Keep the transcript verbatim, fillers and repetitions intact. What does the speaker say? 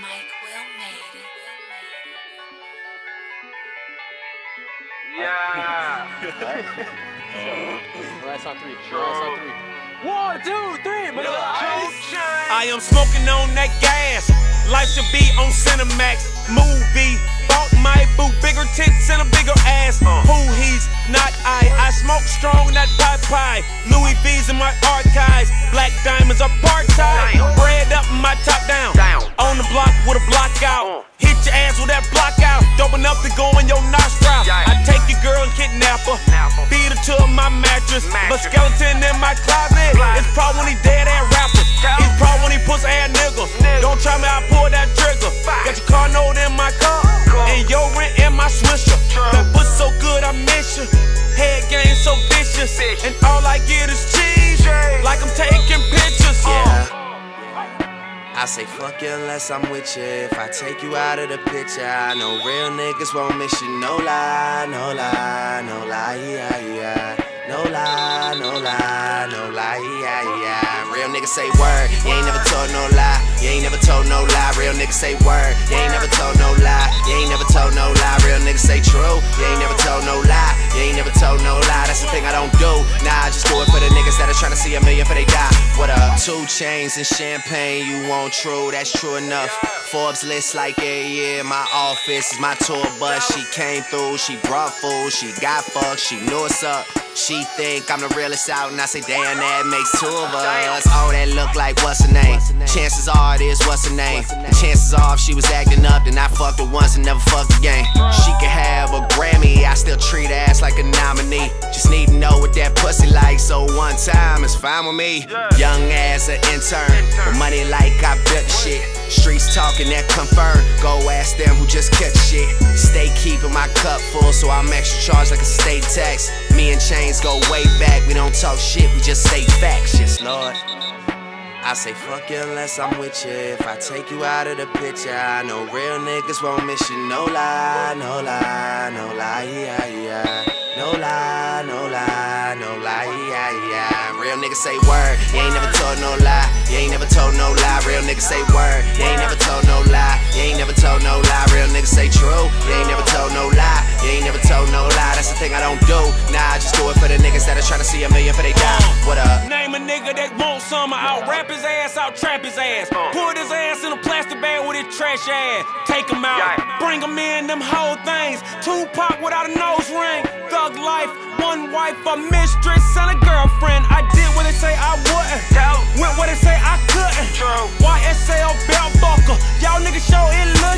Mike Will made it. Yeah. Last on three. Last on three. One, two, three. I am smoking on that gas. Life should be on Cinemax. Movie. Bought my boo. Bigger tits and a bigger ass. Who he's not I. I smoke strong, not pie pie. Louis V's in my archives. Black diamonds are part-time. Bread up, my top down. On the block with a block out. Hit your ass with that block out. Dope enough to go in your nostril. I take your girl and kidnap her. Feed her to my mattress. But skeleton in my closet. It's probably when he dead ass rapper. It's probably when he pussy ass niggas. Don't try me, I pull that trigger. Got your car note in my car. And your rent in my swisher. That pussy so good I miss you. Head game so vicious. And all I get is cheese. Like I'm taking pictures. Yeah. I say fuck you unless I'm with you. If I take you out of the picture, I know real niggas won't miss you. No lie, no lie, no lie, yeah, yeah. No lie, no lie, no lie, yeah, yeah. Real niggas say word, you ain't never told no lie. You ain't never told no lie. Real niggas say word, you ain't never told no lie. You ain't never told no lie. Real niggas say true, you ain't never told no lie. You ain't never told no lie. That's the thing I don't do. Nah, I just do it for the niggas that are trying to see a million for they die. What up? Two chains and champagne, you want true, that's true enough. Forbes list like a year, my office is my tour bus. She came through, she brought food, she got fucked, she knew what's up. She think I'm the realest out, and I say, damn, that makes two of us. Oh, that look like what's her name? Chances are it is what's her name. And chances are if she was acting up, then I fucked her once and never fucked again. She could have a Grammy, I still treat her ass like a nominee. Just need to know what that pussy like, so one time is fine with me. Young ass an intern, with money like I built shit. Streets talking that confirm. Go ask them who just catch shit. Stay keeping my cup full, so I'm extra charged like a state tax. Me and Chains go way back. We don't talk shit, we just say facts. Yes, Lord. I say fuck you unless I'm with you. If I take you out of the picture, I know real niggas won't miss you. No lie, no lie, no lie, yeah, yeah. No lie, no lie, no lie, yeah, yeah. Real niggas say word, you ain't never told no lie. You ain't never told no lie. Real niggas say word, you ain't never told no lie. You ain't never told no lie. Real niggas say true, you ain't never told no lie. You ain't never told no lie. That's the thing I don't do. Nah, I just do it for the niggas that are trying to see a million for they die. What up? Name a nigga that wants some, out rap his ass, out trap his ass. Put his ass in a plastic bag with his trash ass. Take him out, bring him in, them whole things. Tupac without a nose ring. Thug life, one wife, a mistress, and a girlfriend. I did what they say I wouldn't. Went where they say I couldn't. Y S L belt buckle. Y'all niggas show it look.